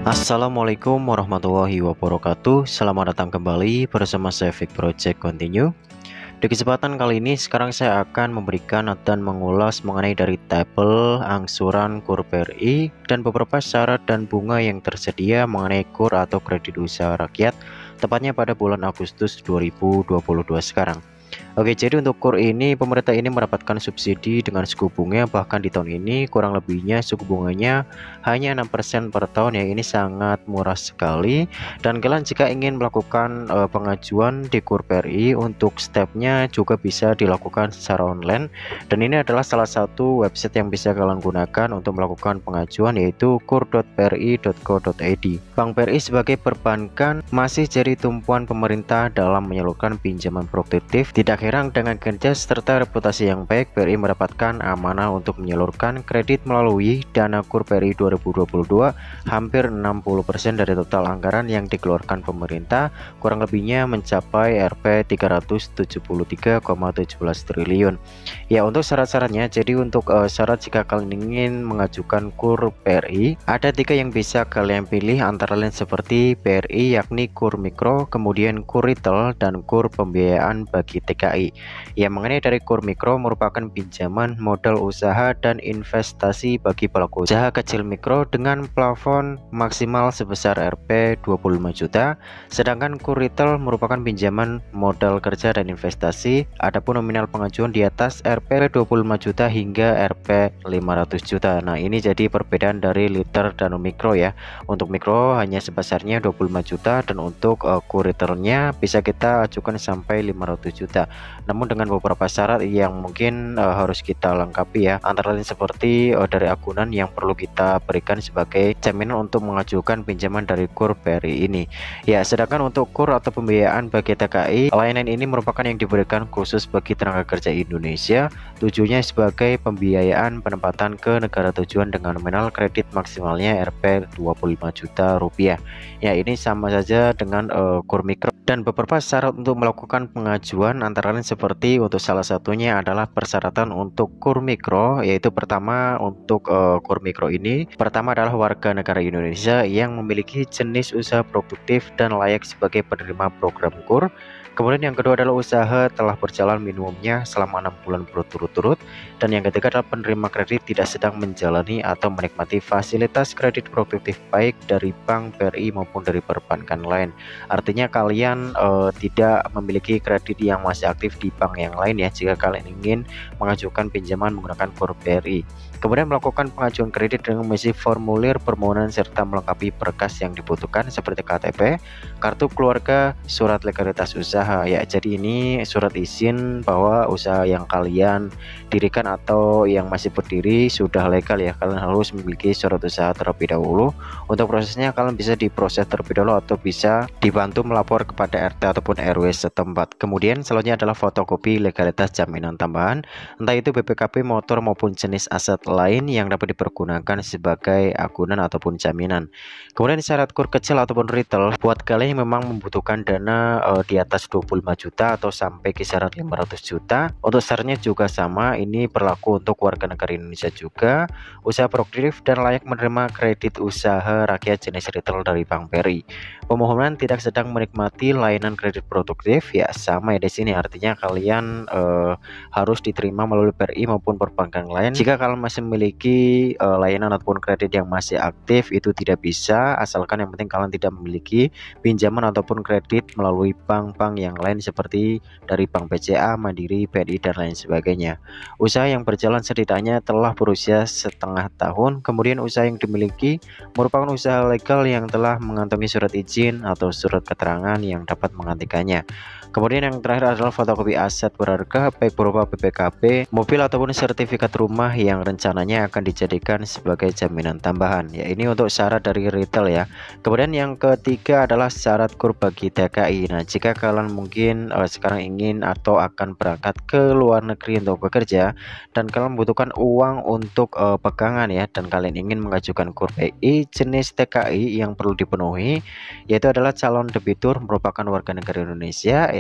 Assalamualaikum warahmatullahi wabarakatuh. Selamat datang kembali bersama saya Fik Project Continue. Di kesempatan kali ini sekarang saya akan memberikan dan mengulas mengenai dari tabel angsuran KUR BRI dan beberapa syarat dan bunga yang tersedia mengenai KUR atau kredit usaha rakyat, tepatnya pada bulan Agustus 2022 sekarang. Oke, jadi untuk KUR ini pemerintah ini mendapatkan subsidi dengan suku bunga, bahkan di tahun ini kurang lebihnya suku bunganya hanya 6% per tahun ya. Ini sangat murah sekali. Dan kalian jika ingin melakukan pengajuan di KUR BRI, untuk stepnya juga bisa dilakukan secara online. Dan ini adalah salah satu website yang bisa kalian gunakan untuk melakukan pengajuan, yaitu kur.bri.co.id. Bank BRI sebagai perbankan masih jadi tumpuan pemerintah dalam menyalurkan pinjaman produktif. Tidak heran dengan kerja serta reputasi yang baik, BRI mendapatkan amanah untuk menyalurkan kredit melalui dana KUR BRI 2022 hampir 60% dari total anggaran yang dikeluarkan pemerintah, kurang lebihnya mencapai Rp 373,17 triliun. Ya, untuk syarat-syaratnya, jadi untuk syarat jika kalian ingin mengajukan KUR BRI, ada 3 yang bisa kalian pilih antara lain seperti BRI, yakni KUR Mikro, kemudian KUR Retail, dan KUR Pembiayaan bagi TKI. Ya, mengenai dari KUR Mikro merupakan pinjaman modal usaha dan investasi bagi pelaku usaha kecil mikro dengan plafon maksimal sebesar Rp 25 juta. Sedangkan KUR Retail merupakan pinjaman modal kerja dan investasi, adapun nominal pengajuan di atas Rp 25 juta hingga Rp 500 juta. Nah, ini jadi perbedaan dari liter dan mikro ya. Untuk mikro hanya sebesarnya 25 juta dan untuk KUR Retailnya bisa kita ajukan sampai 500 juta. Namun dengan beberapa syarat yang mungkin harus kita lengkapi ya, antara lain seperti dari agunan yang perlu kita berikan sebagai jaminan untuk mengajukan pinjaman dari KUR BRI ini. Ya, sedangkan untuk KUR atau pembiayaan bagi TKI, layanan ini merupakan yang diberikan khusus bagi tenaga kerja Indonesia, tujuannya sebagai pembiayaan penempatan ke negara tujuan dengan nominal kredit maksimalnya Rp 25 juta rupiah. Ya, ini sama saja dengan KUR Mikro. Dan beberapa syarat untuk melakukan pengajuan antara lain seperti untuk salah satunya adalah persyaratan untuk KUR Mikro, yaitu pertama untuk KUR Mikro ini pertama adalah warga negara Indonesia yang memiliki jenis usaha produktif dan layak sebagai penerima program KUR. Kemudian yang kedua adalah usaha telah berjalan minimumnya selama 6 bulan berturut-turut. Dan yang ketiga adalah penerima kredit tidak sedang menjalani atau menikmati fasilitas kredit produktif baik dari Bank BRI maupun dari perbankan lain. Artinya kalian tidak memiliki kredit yang masih aktif di bank yang lain ya, jika kalian ingin mengajukan pinjaman menggunakan KUR BRI. Kemudian melakukan pengajuan kredit dengan mengisi formulir permohonan serta melengkapi berkas yang dibutuhkan seperti KTP, kartu keluarga, surat legalitas usaha. Ya, jadi ini surat izin bahwa usaha yang kalian dirikan atau yang masih berdiri sudah legal ya. Kalian harus memiliki surat usaha terlebih dahulu. Untuk prosesnya kalian bisa diproses terlebih dahulu atau bisa dibantu melapor kepada RT ataupun RW setempat. Kemudian selanjutnya adalah fotokopi legalitas jaminan tambahan, entah itu BPKB motor maupun jenis aset lain yang dapat dipergunakan sebagai agunan ataupun jaminan. Kemudian syarat KUR kecil ataupun retail buat kalian yang memang membutuhkan dana di atas 25 juta atau sampai kisaran 500 juta. Untuk syaratnya juga sama, ini berlaku untuk warga negara Indonesia juga, usaha produktif dan layak menerima kredit usaha rakyat jenis retail dari Bank BRI. Pemohonan tidak sedang menikmati layanan kredit produktif ya, sama ya di sini, artinya kalian harus diterima melalui BRI maupun perbankan lain. Jika kalian masih memiliki layanan ataupun kredit yang masih aktif, itu tidak bisa, asalkan yang penting kalian tidak memiliki pinjaman ataupun kredit melalui bank-bank yang lain seperti dari Bank BCA, Mandiri, BNI dan lain sebagainya. Usaha yang berjalan setidaknya telah berusia setengah tahun. Kemudian usaha yang dimiliki merupakan usaha legal yang telah mengantongi surat izin atau surat keterangan yang dapat menggantikannya. Kemudian yang terakhir adalah fotokopi aset berharga baik berupa BPKB, mobil ataupun sertifikat rumah yang rencananya akan dijadikan sebagai jaminan tambahan. Ya, ini untuk syarat dari retail ya. Kemudian yang ketiga adalah syarat KUR bagi TKI. Nah, jika kalian mungkin sekarang ingin atau akan berangkat ke luar negeri untuk bekerja dan kalian membutuhkan uang untuk pegangan ya, dan kalian ingin mengajukan KUR BRI jenis TKI yang perlu dipenuhi yaitu adalah calon debitur merupakan warga negara Indonesia ya,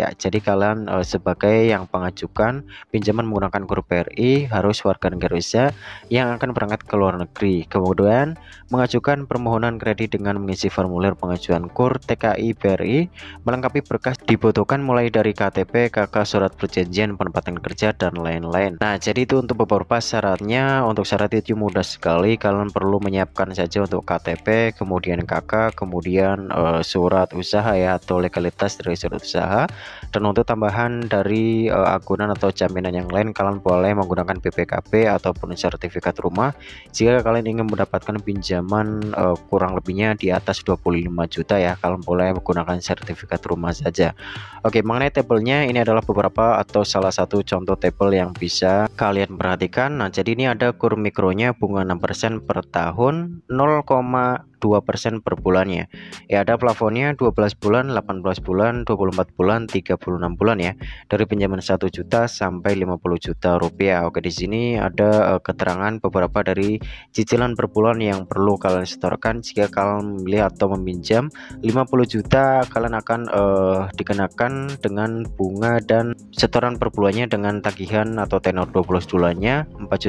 ya. Jadi kalian sebagai yang pengajukan pinjaman menggunakan KUR BRI harus warga negara Indonesia yang akan berangkat ke luar negeri. Kemudian mengajukan permohonan kredit dengan mengisi formulir pengajuan KUR TKI BRI, melengkapi berkas dibutuhkan mulai dari KTP, KK, surat perjanjian penempatan kerja dan lain-lain. Nah, jadi itu untuk beberapa syaratnya. Untuk syarat itu mudah sekali, kalian perlu menyiapkan saja untuk KTP, kemudian KK, kemudian surat usaha ya atau legalitas dari surat usaha. Dan untuk tambahan dari agunan atau jaminan yang lain, kalian boleh menggunakan BPKB ataupun sertifikat rumah jika kalian ingin mendapatkan pinjaman kurang lebihnya di atas 25 juta ya. Kalian boleh menggunakan sertifikat rumah saja. Oke, mengenai tabelnya, ini adalah beberapa atau salah satu contoh tabel yang bisa kalian perhatikan. Nah, jadi ini ada KUR mikronya bunga 6% per tahun, 0,2% per bulannya ya. Ada plafonnya 12 bulan, 18 bulan, 24 bulan, 36 bulan ya, dari pinjaman 1 juta sampai 50 juta rupiah. Oke, di sini ada keterangan beberapa dari cicilan per bulan yang perlu kalian setorkan. Jika kalian memilih atau meminjam 50 juta, kalian akan dikenakan dengan bunga dan setoran per bulannya dengan tagihan atau tenor 12 bulannya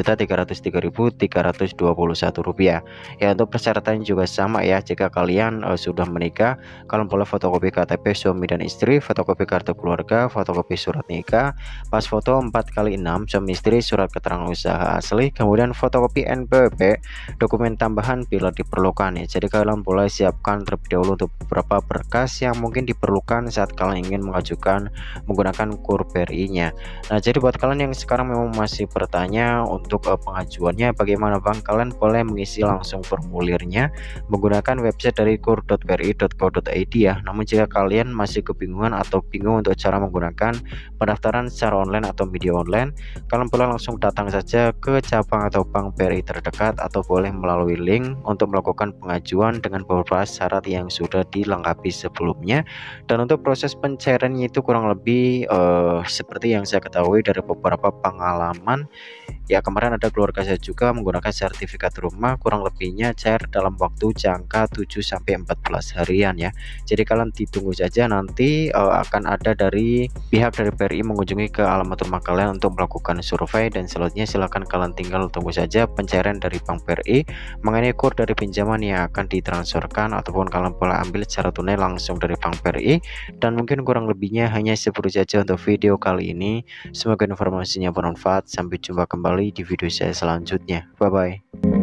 4.303.321 rupiah ya. Untuk persyaratan juga sama ya. Jika kalian sudah menikah, kalian boleh fotokopi KTP suami dan istri, fotokopi kartu keluarga, fotokopi surat nikah, pas foto 4x6 suami istri, surat keterangan usaha asli, kemudian fotokopi NPWP, dokumen tambahan bila diperlukan ya. Jadi kalian boleh siapkan terlebih dahulu untuk beberapa berkas yang mungkin diperlukan saat kalian ingin mengajukan menggunakan KUR BRI-nya. Nah, jadi buat kalian yang sekarang memang masih bertanya untuk pengajuannya bagaimana Bang, kalian boleh mengisi langsung formulirnya menggunakan website dari kur.bri.co.id ya. Namun jika kalian masih kebingungan atau bingung untuk cara menggunakan pendaftaran secara online atau media online, kalian boleh langsung datang saja ke cabang atau bank BRI terdekat atau boleh melalui link untuk melakukan pengajuan dengan beberapa syarat yang sudah dilengkapi sebelumnya. Dan untuk proses pencairannya itu kurang lebih seperti yang saya ketahui dari beberapa pengalaman ya. Kemarin ada keluarga saya juga menggunakan sertifikat rumah, kurang lebihnya cair dalam waktu jangka 7-14 harian ya. Jadi kalian ditunggu saja, nanti akan ada dari pihak dari BRI mengunjungi ke alamat rumah kalian untuk melakukan survei, dan selanjutnya silakan kalian tinggal tunggu saja pencairan dari Bank BRI mengenai KUR dari pinjaman yang akan ditransferkan, ataupun kalian boleh ambil secara tunai langsung dari Bank BRI. Dan mungkin kurang lebihnya hanya seperti saja untuk video kali ini. Semoga informasinya bermanfaat. Sampai jumpa kembali di video saya selanjutnya. Bye bye.